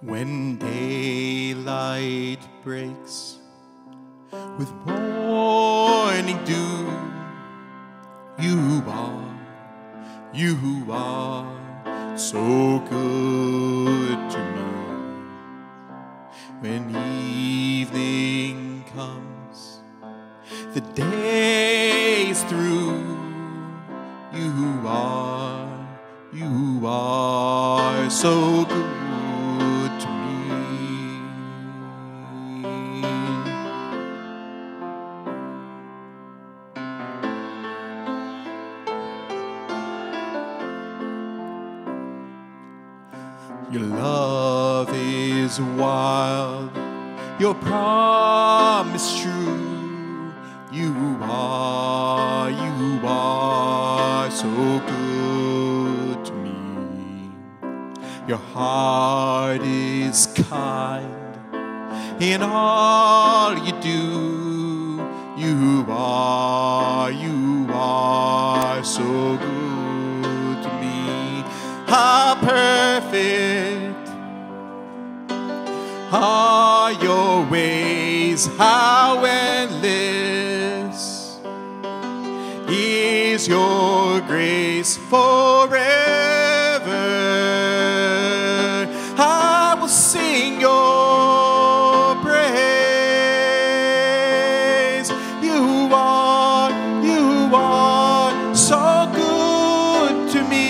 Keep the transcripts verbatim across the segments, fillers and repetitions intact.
When daylight breaks with morning dew, you are, you are so good to me. When evening comes, the day is through, you are, you are so good to me. Your love is wild, your promise true. You are, you are so good to me. Your heart is kind in all you do. You are, you are so good to me. How perfect are your ways, how endless is your grace forever. I will sing your praise. You are, you are so good to me.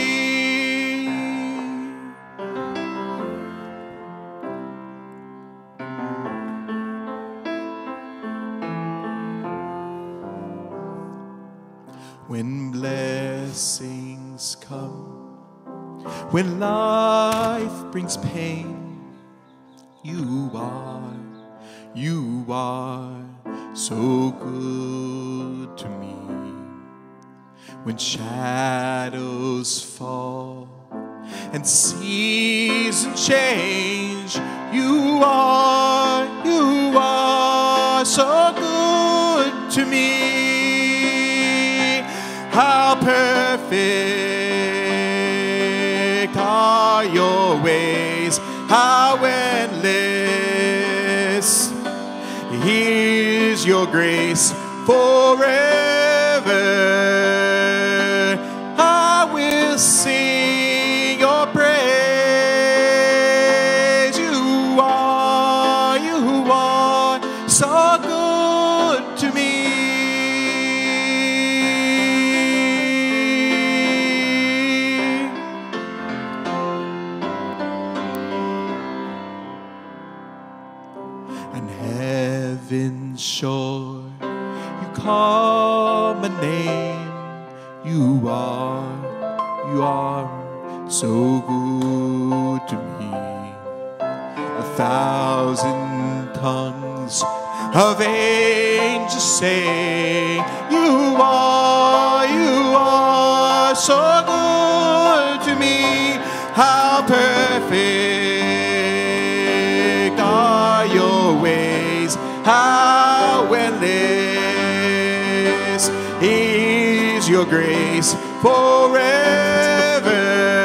When blessings come, when life brings pain, you are, you are so good to me. When shadows fall and seasons change, you are, you are so good to me. How perfect are your ways, how endless is your grace forever. I will sing your praise. You are, you are so good to me. Heaven's shore, you call my name. You are, you are so good to me. A thousand tongues of angels say, you are, you are so good to me. How perfect are your ways, how endless is your grace forever.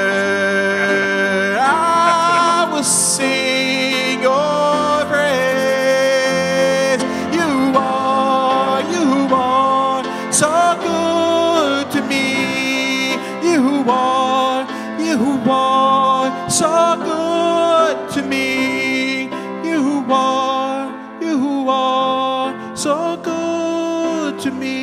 I will sing your praise. You are, you are so good to me. You are, you are so good to me. You are, you are so good to me.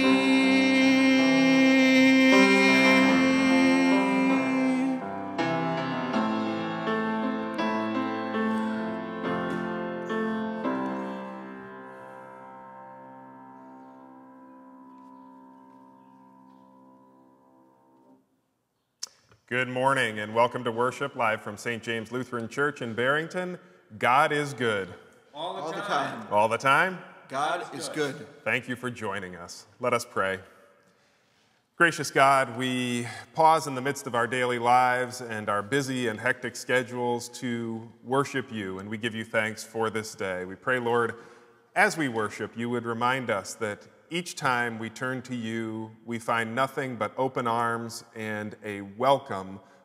Good morning and welcome to worship live from Saint James Lutheran Church in Barrington. God is good. All the, All the time. time. All the time? God is good. Thank you for joining us. Let us pray. Gracious God, we pause in the midst of our daily lives and our busy and hectic schedules to worship you, and we give you thanks for this day. We pray, Lord, as we worship, you would remind us that each time we turn to you, we find nothing but open arms and a welcome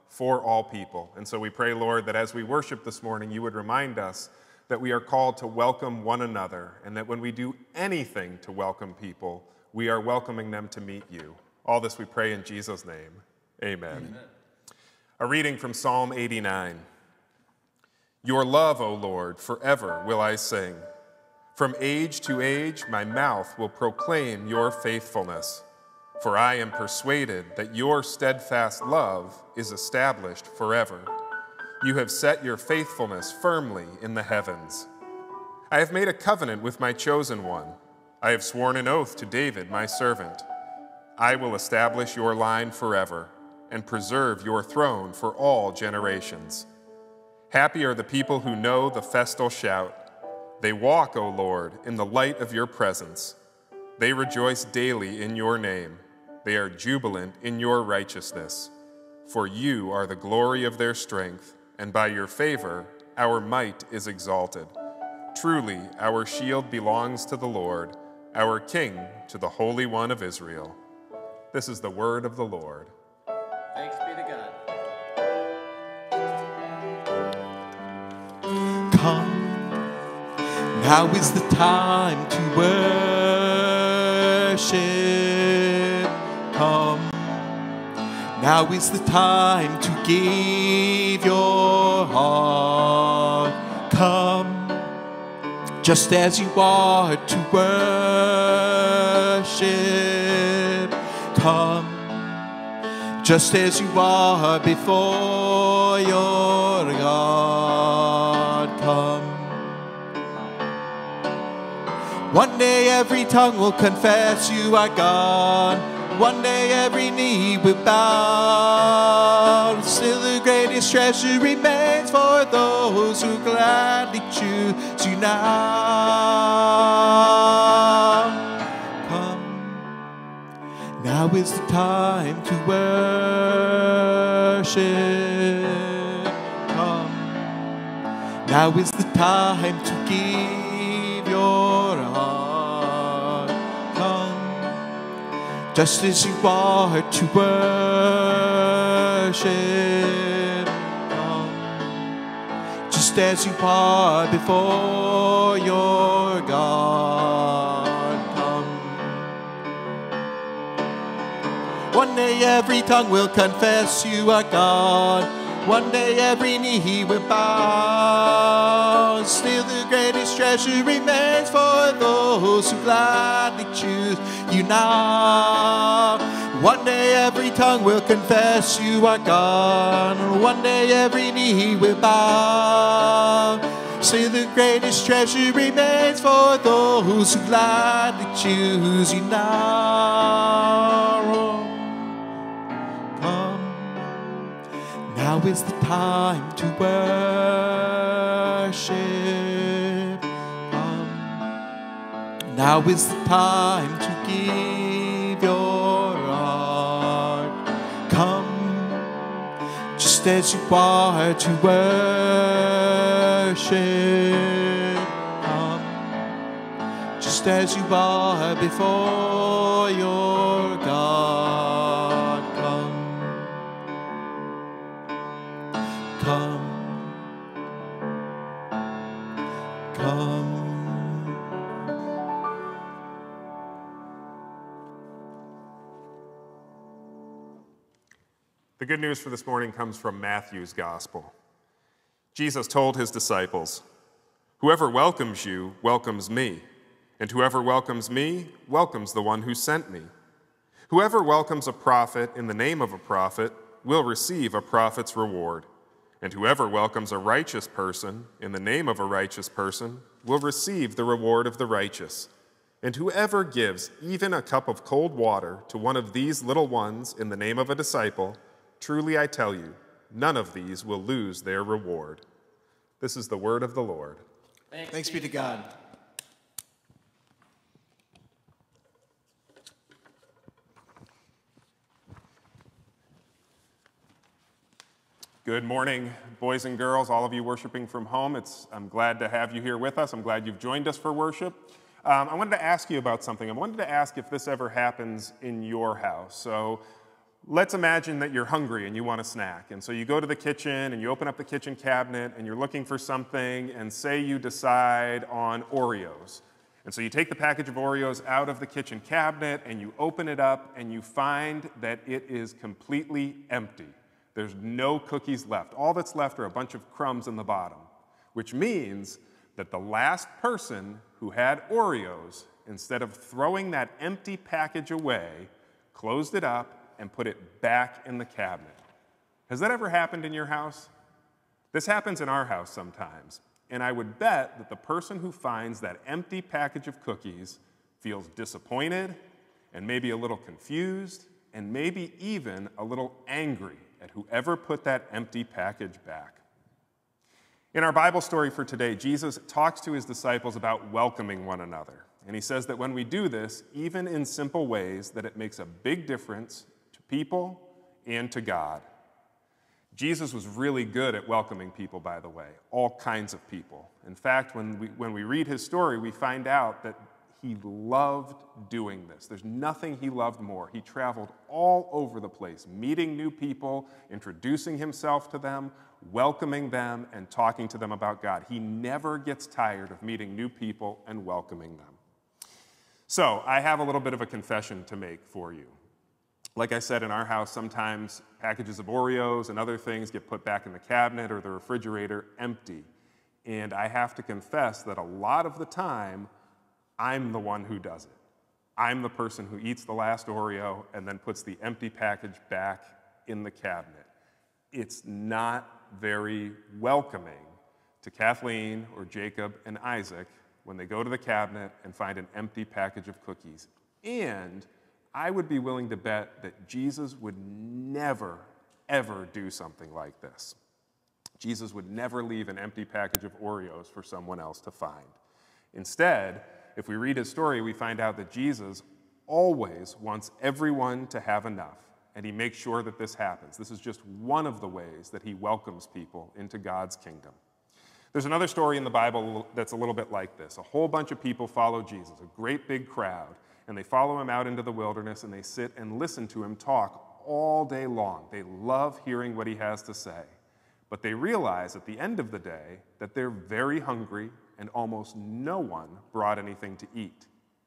for all people. And so we pray, Lord, that as we worship this morning, you would remind us that we are called to welcome one another, and that when we do anything to welcome people, we are welcoming them to meet you. All this we pray in Jesus' name. Amen. Amen. A reading from Psalm eighty-nine. Your love, O Lord, forever will I sing. From age to age, my mouth will proclaim your faithfulness. For I am persuaded that your steadfast love is established forever. You have set your faithfulness firmly in the heavens. I have made a covenant with my chosen one. I have sworn an oath to David, my servant. I will establish your line forever and preserve your throne for all generations. Happy are the people who know the festal shout. They walk, O Lord, in the light of your presence. They rejoice daily in your name. They are jubilant in your righteousness. For you are the glory of their strength, and by your favor our might is exalted. Truly, our shield belongs to the Lord, our King to the Holy One of Israel. This is the word of the Lord. Thanks be to God. Come, now is the time to worship. Come, now is the time to give your heart. Come, just as you are to worship. Come, just as you are before your God. Come. One day every tongue will confess you are God. One day every knee will bow. Still the greatest treasure remains for those who gladly choose you now. Come, now is the time to worship. Come, now is the time to give your heart. Come, just as you are to worship. Come, just as you are before your God. Come. One day every tongue will confess you are God. One day every knee will bow. Still the greatest treasure remains for those who gladly choose you now. One day every tongue will confess you are God. One day every knee will bow. Still the greatest treasure remains for those who gladly choose you now. Come. Now is the time to worship. Come. Now is the time to give your heart. Come, just as you are to worship. Come, just as you are before your God. Come. Come, come. The good news for this morning comes from Matthew's Gospel. Jesus told his disciples, "Whoever welcomes you welcomes me, and whoever welcomes me welcomes the one who sent me. Whoever welcomes a prophet in the name of a prophet will receive a prophet's reward. And whoever welcomes a righteous person in the name of a righteous person will receive the reward of the righteous. And whoever gives even a cup of cold water to one of these little ones in the name of a disciple, truly I tell you, none of these will lose their reward." This is the word of the Lord. Thanks, Thanks be to God. Good morning, boys and girls, all of you worshiping from home. It's, I'm glad to have you here with us. I'm glad you've joined us for worship. Um, I wanted to ask you about something. I wanted to ask if this ever happens in your house. So Let's imagine that you're hungry and you want a snack. And so you go to the kitchen and you open up the kitchen cabinet and you're looking for something, and say you decide on Oreos. And so you take the package of Oreos out of the kitchen cabinet and you open it up and you find that it is completely empty. There's no cookies left. All that's left are a bunch of crumbs in the bottom, which means that the last person who had Oreos, instead of throwing that empty package away, closed it up and put it back in the cabinet. Has that ever happened in your house? This happens in our house sometimes. And I would bet that the person who finds that empty package of cookies feels disappointed and maybe a little confused and maybe even a little angry at whoever put that empty package back. In our Bible story for today, Jesus talks to his disciples about welcoming one another. And he says that when we do this, even in simple ways, that it makes a big difference to people and to God. Jesus was really good at welcoming people, by the way, all kinds of people. In fact, when we, when we read his story, we find out that he loved doing this. There's nothing he loved more. He traveled all over the place, meeting new people, introducing himself to them, welcoming them, and talking to them about God. He never gets tired of meeting new people and welcoming them. So I have a little bit of a confession to make for you. Like I said, in our house, sometimes packages of Oreos and other things get put back in the cabinet or the refrigerator empty. And I have to confess that a lot of the time, I'm the one who does it. I'm the person who eats the last Oreo and then puts the empty package back in the cabinet. It's not very welcoming to Kathleen or Jacob and Isaac when they go to the cabinet and find an empty package of cookies. And I would be willing to bet that Jesus would never, ever do something like this. Jesus would never leave an empty package of Oreos for someone else to find. Instead, if we read his story, we find out that Jesus always wants everyone to have enough, and he makes sure that this happens. This is just one of the ways that he welcomes people into God's kingdom. There's another story in the Bible that's a little bit like this. A whole bunch of people follow Jesus, a great big crowd, and they follow him out into the wilderness, and they sit and listen to him talk all day long. They love hearing what he has to say. But they realize at the end of the day that they're very hungry, and almost no one brought anything to eat.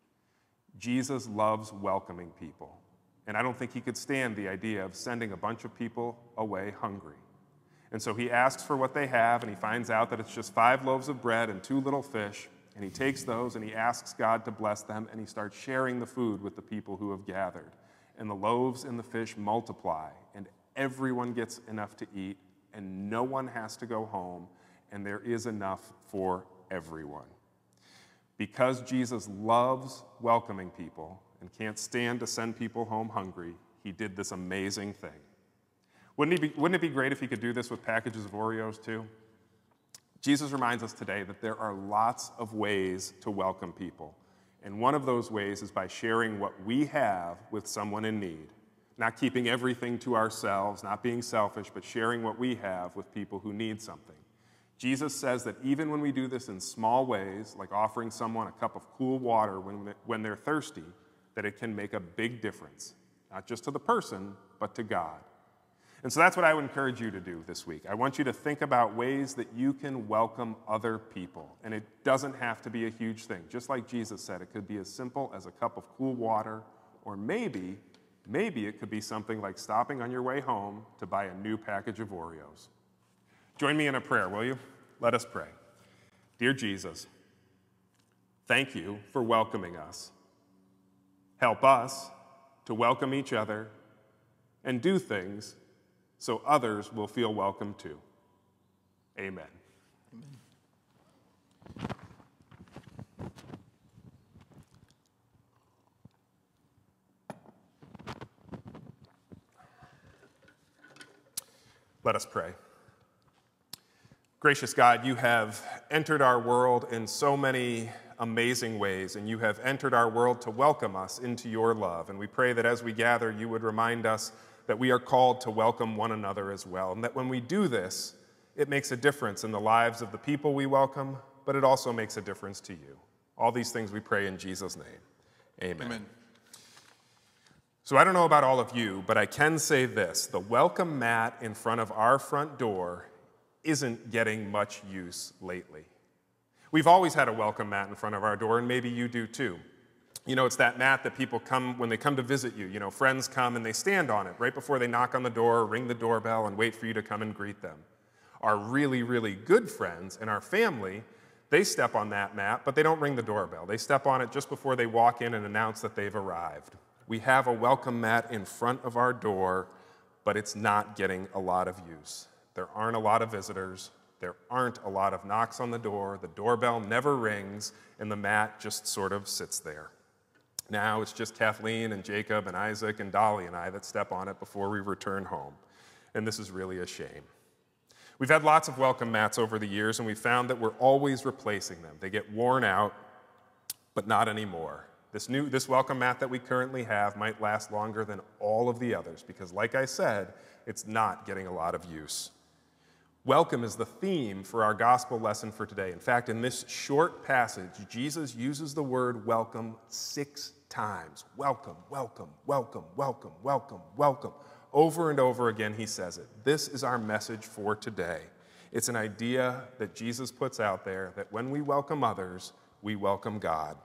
Jesus loves welcoming people, and I don't think he could stand the idea of sending a bunch of people away hungry. And so he asks for what they have, and he finds out that it's just five loaves of bread and two little fish, and he takes those and he asks God to bless them, and he starts sharing the food with the people who have gathered. And the loaves and the fish multiply, and everyone gets enough to eat, and no one has to go home, and there is enough for everyone. Because Jesus loves welcoming people and can't stand to send people home hungry, he did this amazing thing. Wouldn't, he be, wouldn't it be great if he could do this with packages of Oreos too? Jesus reminds us today that there are lots of ways to welcome people. And one of those ways is by sharing what we have with someone in need. Not keeping everything to ourselves, not being selfish, but sharing what we have with people who need something. Jesus says that even when we do this in small ways, like offering someone a cup of cool water when, when they're thirsty, that it can make a big difference, not just to the person, but to God. And so that's what I would encourage you to do this week. I want you to think about ways that you can welcome other people. And it doesn't have to be a huge thing. Just like Jesus said, it could be as simple as a cup of cool water, or maybe, maybe it could be something like stopping on your way home to buy a new package of Oreos. Join me in a prayer, will you? Let us pray. Dear Jesus, thank you for welcoming us. Help us to welcome each other and do things so others will feel welcome too. Amen. Amen. Let us pray. Gracious God, you have entered our world in so many amazing ways, and you have entered our world to welcome us into your love. And we pray that as we gather, you would remind us that we are called to welcome one another as well, and that when we do this, it makes a difference in the lives of the people we welcome, but it also makes a difference to you. All these things we pray in Jesus' name. Amen. Amen. So I don't know about all of you, but I can say this. The welcome mat in front of our front door isn't getting much use lately. We've always had a welcome mat in front of our door, and maybe you do too. You know, it's that mat that people come, when they come to visit you, you know, friends come and they stand on it right before they knock on the door, ring the doorbell, and wait for you to come and greet them. Our really, really good friends in our family, they step on that mat, but they don't ring the doorbell. They step on it just before they walk in and announce that they've arrived. We have a welcome mat in front of our door, but it's not getting a lot of use. There aren't a lot of visitors. There aren't a lot of knocks on the door. The doorbell never rings, and the mat just sort of sits there. Now it's just Kathleen and Jacob and Isaac and Dolly and I that step on it before we return home. And this is really a shame. We've had lots of welcome mats over the years, and we found that we're always replacing them. They get worn out, but not anymore. This new, this welcome mat that we currently have might last longer than all of the others because, like I said, it's not getting a lot of use. Welcome is the theme for our gospel lesson for today. In fact, in this short passage, Jesus uses the word welcome six times. Welcome, welcome, welcome, welcome, welcome, welcome. Over and over again, he says it. This is our message for today. It's an idea that Jesus puts out there that when we welcome others, we welcome God.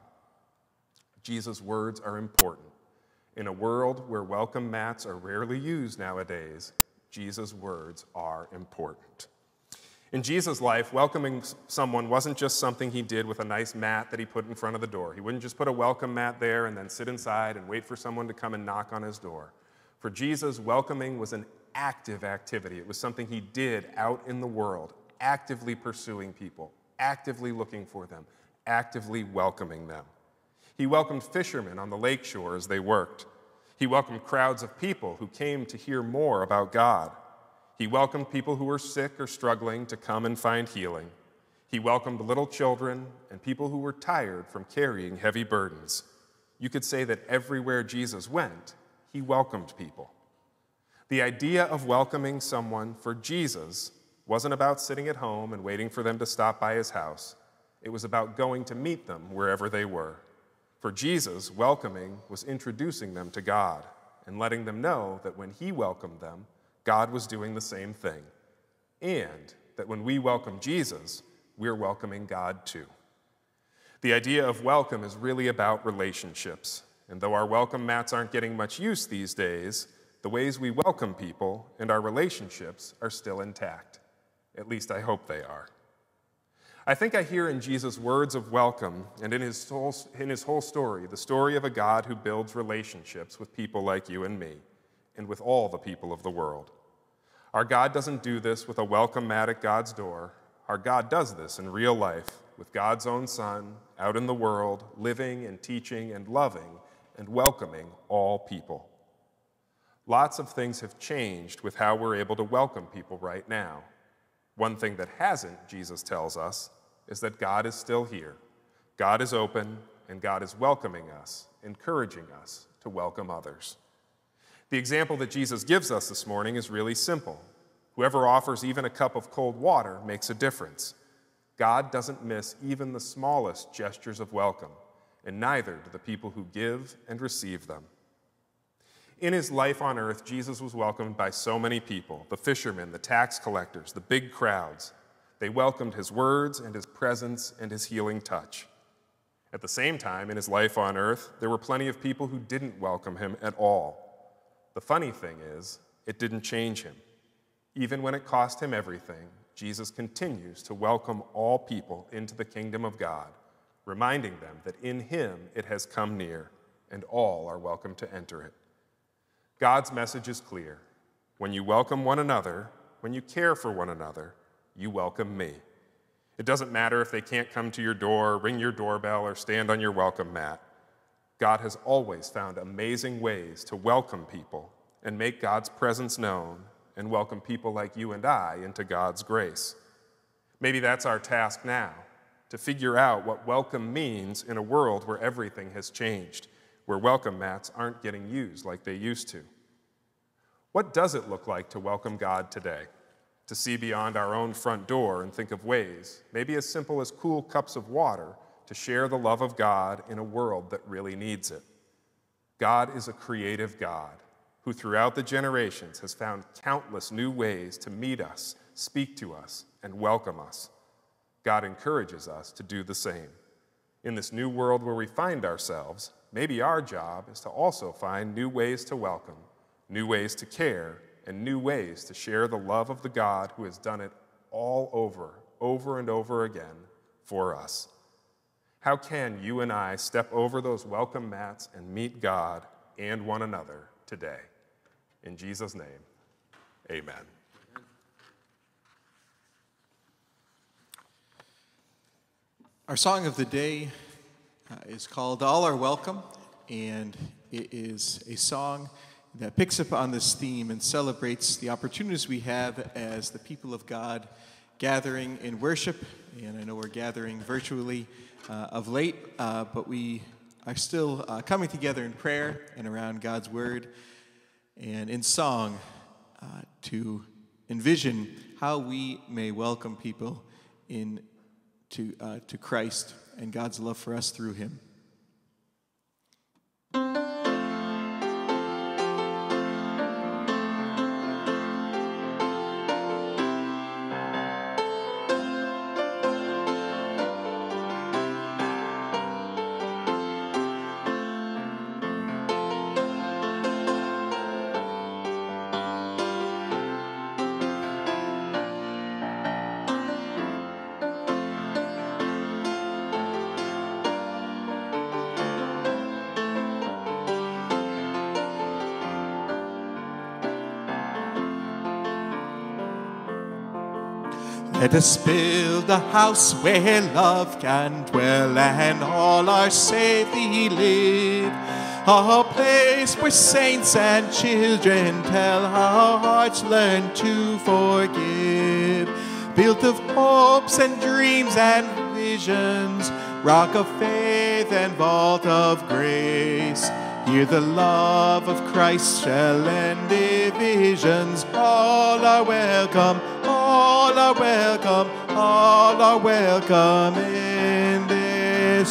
Jesus' words are important. In a world where welcome mats are rarely used nowadays, Jesus' words are important. In Jesus' life, welcoming someone wasn't just something he did with a nice mat that he put in front of the door. He wouldn't just put a welcome mat there and then sit inside and wait for someone to come and knock on his door. For Jesus, welcoming was an active activity. It was something he did out in the world, actively pursuing people, actively looking for them, actively welcoming them. He welcomed fishermen on the lakeshore as they worked. He welcomed crowds of people who came to hear more about God. He welcomed people who were sick or struggling to come and find healing. He welcomed little children and people who were tired from carrying heavy burdens. You could say that everywhere Jesus went, he welcomed people. The idea of welcoming someone for Jesus wasn't about sitting at home and waiting for them to stop by his house. It was about going to meet them wherever they were. For Jesus, welcoming was introducing them to God and letting them know that when he welcomed them, God was doing the same thing. And that when we welcome Jesus, we're welcoming God too. The idea of welcome is really about relationships. And though our welcome mats aren't getting much use these days, the ways we welcome people and our relationships are still intact. At least I hope they are. I think I hear in Jesus' words of welcome and in his whole, in his whole story, the story of a God who builds relationships with people like you and me and with all the people of the world. Our God doesn't do this with a welcome mat at God's door. Our God does this in real life with God's own Son out in the world, living and teaching and loving and welcoming all people. Lots of things have changed with how we're able to welcome people right now. One thing that hasn't, Jesus tells us, is that God is still here. God is open, and God is welcoming us, encouraging us to welcome others. The example that Jesus gives us this morning is really simple. Whoever offers even a cup of cold water makes a difference. God doesn't miss even the smallest gestures of welcome, and neither do the people who give and receive them. In his life on earth, Jesus was welcomed by so many people, the fishermen, the tax collectors, the big crowds. They welcomed his words and his presence and his healing touch. At the same time, in his life on earth, there were plenty of people who didn't welcome him at all. The funny thing is, it didn't change him. Even when it cost him everything, Jesus continues to welcome all people into the kingdom of God, reminding them that in him it has come near, and all are welcome to enter it. God's message is clear. When you welcome one another, when you care for one another, you welcome me. It doesn't matter if they can't come to your door, ring your doorbell, or stand on your welcome mat. God has always found amazing ways to welcome people and make God's presence known and welcome people like you and I into God's grace. Maybe that's our task now, to figure out what welcome means in a world where everything has changed, where welcome mats aren't getting used like they used to. What does it look like to welcome God today? To see beyond our own front door and think of ways, maybe as simple as cool cups of water, to share the love of God in a world that really needs it. God is a creative God who throughout the generations has found countless new ways to meet us, speak to us, and welcome us. God encourages us to do the same. In this new world where we find ourselves, maybe our job is to also find new ways to welcome, new ways to care, and new ways to share the love of the God who has done it all over, over and over again for us. How can you and I step over those welcome mats and meet God and one another today? In Jesus' name, amen. Our song of the day uh, is called All Are Welcome, and it is a song that picks up on this theme and celebrates the opportunities we have as the people of God gathering in worship. And I know we're gathering virtually uh, of late, uh, but we are still uh, coming together in prayer and around God's Word and in song uh, to envision how we may welcome people in to, uh, to Christ and God's love for us through Him. Let us build a house where love can dwell and all are safely live. A place where saints and children tell how hearts learn to forgive. Built of hopes and dreams and visions, rock of faith and vault of grace. Here the love of Christ shall end divisions. All are welcome, all are welcome, all are welcome in this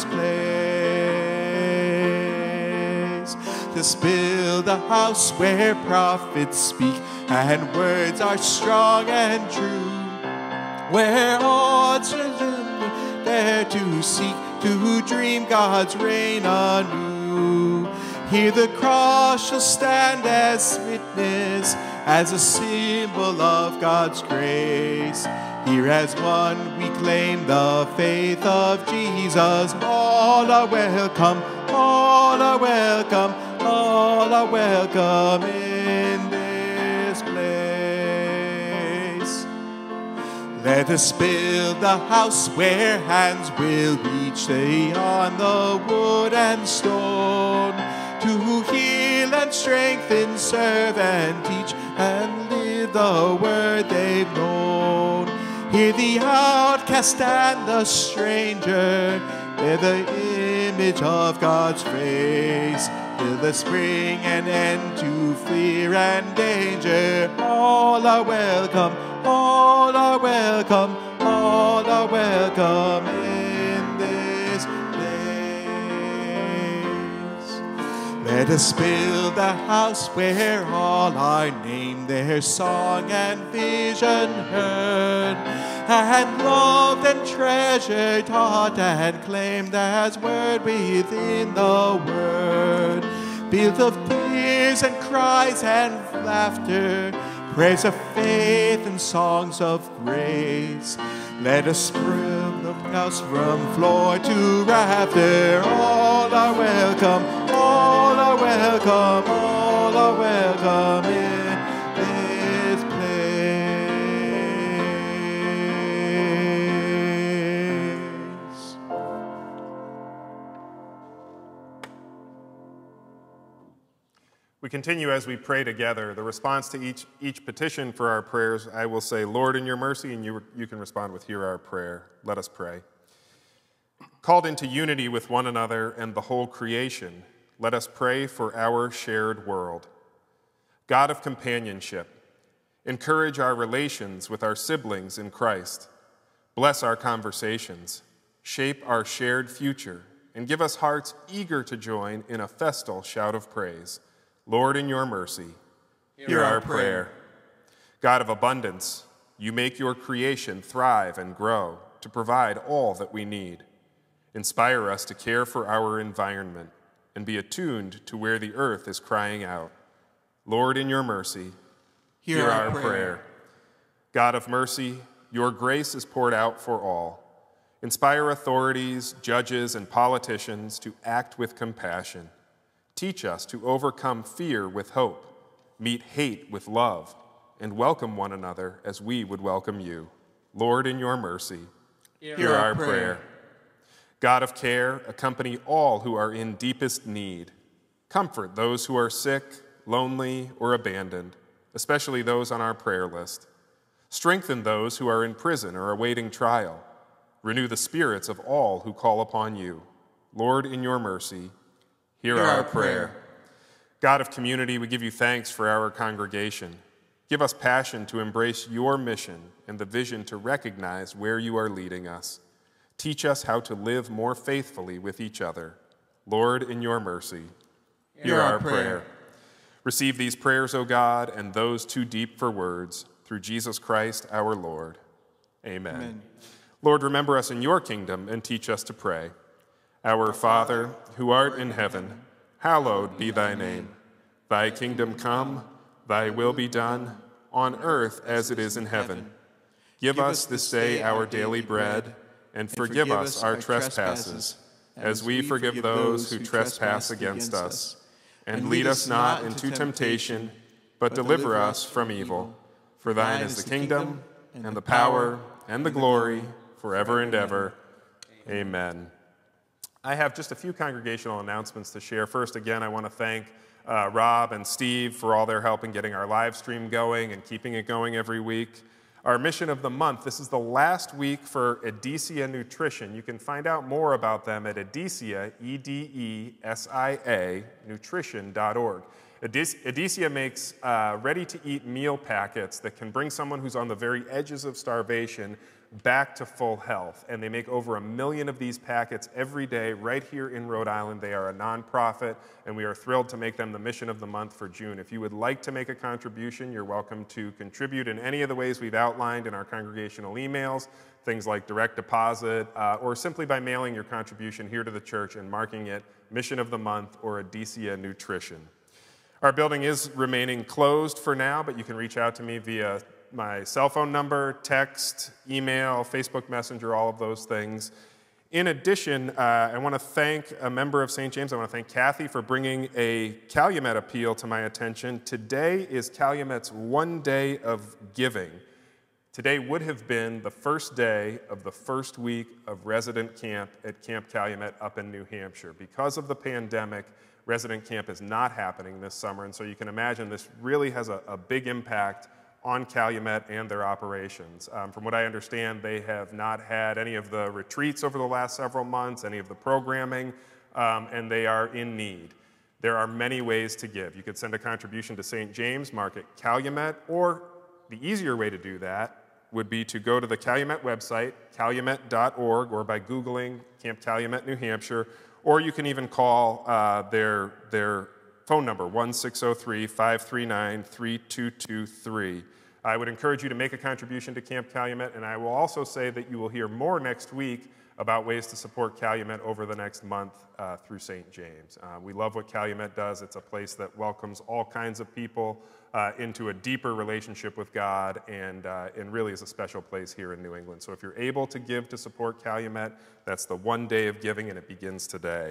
place. Let's build a house where prophets speak and words are strong and true, where all children dare to seek to dream God's reign anew. Here the cross shall stand as witness, as a symbol of God's grace. Here as one we claim the faith of Jesus. All are welcome, all are welcome, all are welcome in this place. Let us build a house where hands will reach beyond the wood and stone, to heal and strengthen, serve and teach, and live the word they've known. Hear the outcast and the stranger, bear the image of God's face. Till the spring an end to fear and danger. All are welcome, all are welcome, all are welcome in this place. Let us build a house where all are named, their song and vision heard, and loved and treasured, taught and claimed as word within the word. Built of tears and cries and laughter, prayers of faith and songs of grace. Let us build the house from floor to rafter. All are welcome, all are welcome, all are welcome in this place. We continue as we pray together. The response to each, each petition for our prayers, I will say, Lord, in your mercy, and you, you can respond with, hear our prayer. Let us pray. Called into unity with one another and the whole creation, let us pray for our shared world. God of companionship, encourage our relations with our siblings in Christ. Bless our conversations, shape our shared future, and give us hearts eager to join in a festal shout of praise. Lord, in your mercy, hear, hear our, our prayer. prayer. God of abundance, you make your creation thrive and grow to provide all that we need. Inspire us to care for our environment and be attuned to where the earth is crying out. Lord, in your mercy, hear, hear our, our prayer. prayer. God of mercy, your grace is poured out for all. Inspire authorities, judges, and politicians to act with compassion. Teach us to overcome fear with hope, meet hate with love, and welcome one another as we would welcome you. Lord, in your mercy, hear, hear our, our prayer. prayer. God of care, accompany all who are in deepest need. Comfort those who are sick, lonely, or abandoned, especially those on our prayer list. Strengthen those who are in prison or awaiting trial. Renew the spirits of all who call upon you. Lord, in your mercy, hear, hear our, our prayer. prayer. God of community, we give you thanks for our congregation. Give us passion to embrace your mission and the vision to recognize where you are leading us. Teach us how to live more faithfully with each other. Lord, in your mercy, hear, hear our, our prayer. prayer. Receive these prayers, O God, and those too deep for words, through Jesus Christ our Lord. Amen. Amen. Lord, remember us in your kingdom and teach us to pray. Our Father, who art in heaven, hallowed be thy name. Thy kingdom come, thy will be done, on earth as it is in heaven. Give us this day our daily bread, and forgive us our trespasses, as we forgive those who trespass against us. And lead us not into temptation, but deliver us from evil. For thine is the kingdom, and the power, and the glory, forever and ever. Amen. I have just a few congregational announcements to share. First, again, I want to thank uh, Rob and Steve for all their help in getting our live stream going and keeping it going every week. Our mission of the month, this is the last week for Edesia Nutrition. You can find out more about them at Edesia, E D E S I A, nutrition dot org. Edesia makes uh, ready-to-eat meal packets that can bring someone who's on the very edges of starvation back to full health. And they make over a million of these packets every day right here in Rhode Island. They are a nonprofit, and we are thrilled to make them the mission of the month for June. If you would like to make a contribution, you're welcome to contribute in any of the ways we've outlined in our congregational emails, things like direct deposit, uh, or simply by mailing your contribution here to the church and marking it Mission of the Month or Edesia Nutrition. Our building is remaining closed for now, but you can reach out to me via my cell phone number, text, email, Facebook Messenger, all of those things. In addition, uh, I want to thank a member of Saint James. I want to thank Kathy for bringing a Calumet appeal to my attention. Today is Calumet's one day of giving. Today would have been the first day of the first week of resident camp at Camp Calumet up in New Hampshire. Because of the pandemic, resident camp is not happening this summer, and so you can imagine this really has a, a big impact on Calumet and their operations. Um, from what I understand, they have not had any of the retreats over the last several months, any of the programming, um, and they are in need. There are many ways to give. You could send a contribution to Saint James, mark it Calumet, or the easier way to do that would be to go to the Calumet website, calumet dot org, or by Googling Camp Calumet, New Hampshire, or you can even call uh, their, their phone number, one six zero three, five three nine, three two two three. I would encourage you to make a contribution to Camp Calumet, and I will also say that you will hear more next week about ways to support Calumet over the next month uh, through Saint James. Uh, we love what Calumet does. It's a place that welcomes all kinds of people uh, into a deeper relationship with God, and, uh, and really is a special place here in New England. So if you're able to give to support Calumet, that's the one day of giving, and it begins today.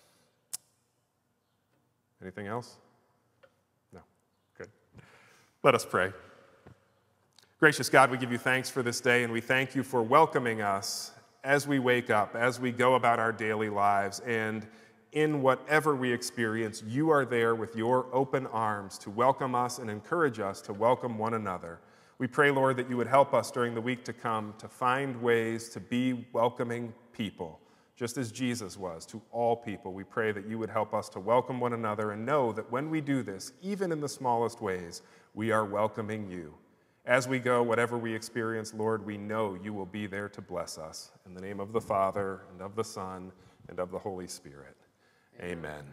Anything else? No. Good. Let us pray. Gracious God, we give you thanks for this day, and we thank you for welcoming us as we wake up, as we go about our daily lives, and in whatever we experience, you are there with your open arms to welcome us and encourage us to welcome one another. We pray, Lord, that you would help us during the week to come to find ways to be welcoming people, just as Jesus was to all people. We pray that you would help us to welcome one another and know that when we do this, even in the smallest ways, we are welcoming you. As we go, whatever we experience, Lord, we know you will be there to bless us. In the name of the Father, and of the Son, and of the Holy Spirit. Amen.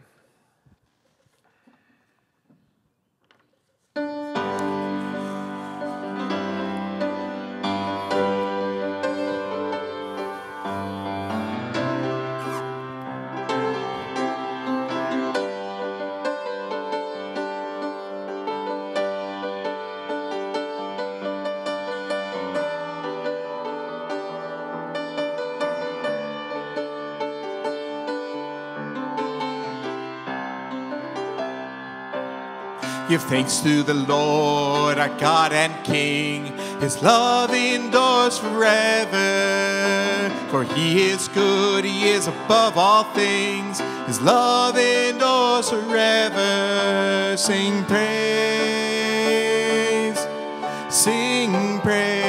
Give thanks to the Lord, our God and King. His love endures forever. For he is good, he is above all things. His love endures forever. Sing praise, sing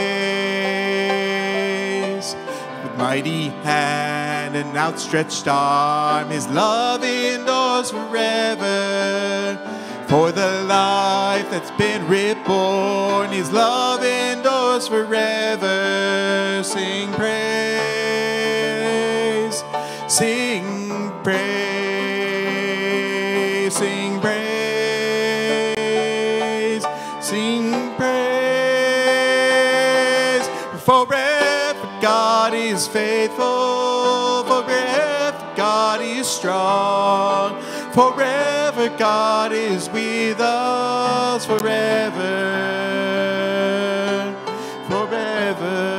praise. With mighty hand and outstretched arm, his love endures forever. For the life that's been reborn, his love endures forever. Sing praise, sing praise, sing praise, sing praise. Forever God is faithful, forever God is strong. Forever God is with us, forever, forever.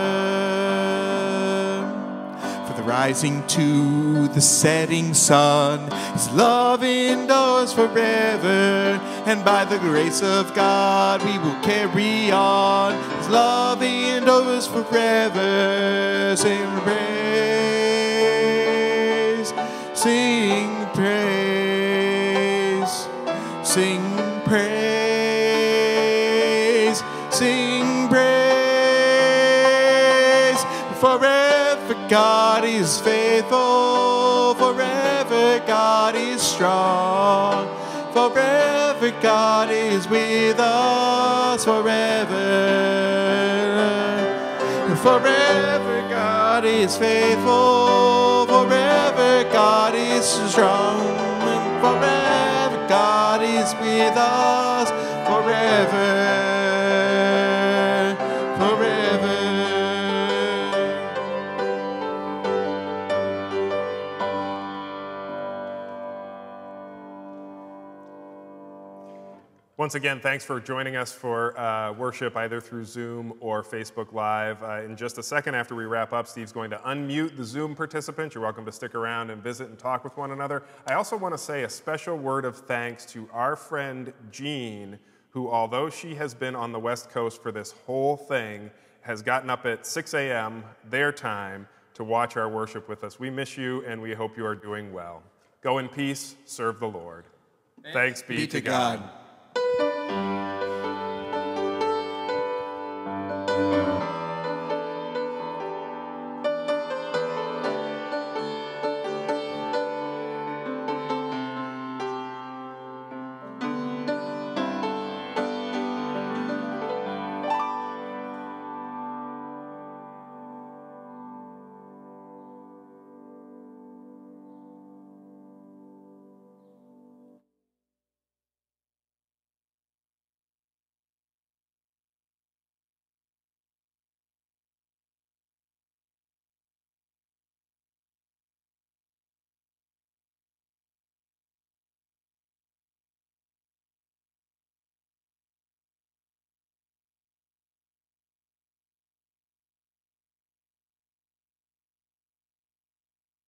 For the rising to the setting sun, his love endures forever. And by the grace of God we will carry on. His love endures forever. Sing praise, sing praise. Sing praise, sing praise. Forever God is faithful, forever God is strong. Forever God is with us, forever. Forever God is faithful, forever God is strong. Forever God is with us forever, forever. Once again, thanks for joining us for uh, worship either through Zoom or Facebook Live. Uh, in just a second after we wrap up, Steve's going to unmute the Zoom participants. You're welcome to stick around and visit and talk with one another. I also want to say a special word of thanks to our friend Jean, who, although she has been on the West Coast for this whole thing, has gotten up at six a m their time to watch our worship with us. We miss you, and we hope you are doing well. Go in peace, serve the Lord. Thanks, Thanks be, be to God. God.